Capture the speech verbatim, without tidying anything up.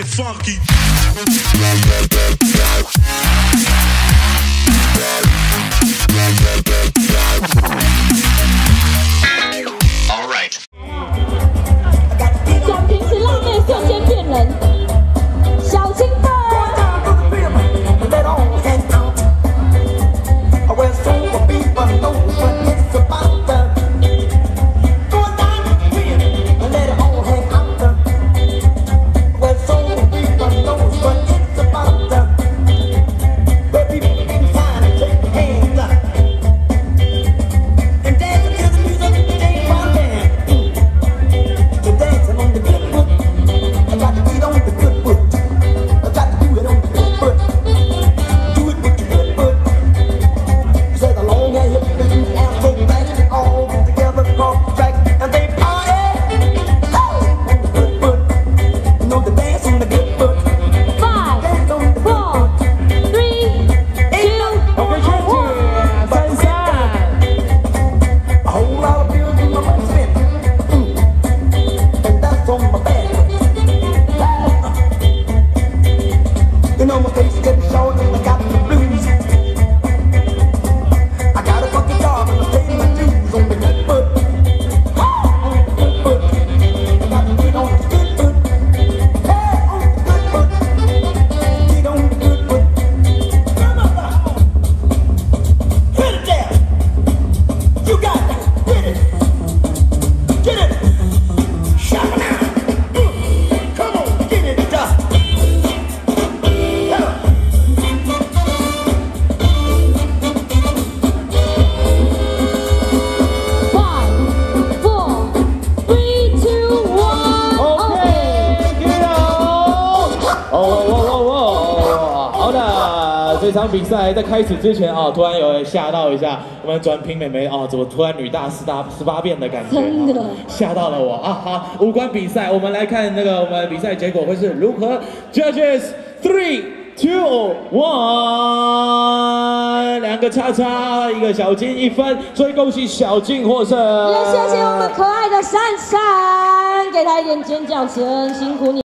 it funky. All right. 转平时辣妹瞬间变人，小心吧。 这场比赛在开始之前啊，突然有吓到一下我们转评妹妹啊，怎么突然女大十大十八变的感觉？ 真的吓到了我啊！好，无关比赛，我们来看那个我们比赛结果会是如何 ？Judges three two one， 两个叉叉，一个小金一分，所以恭喜小金获胜。 也谢谢我们可爱的珊珊，给她一点尖叫声，辛苦你。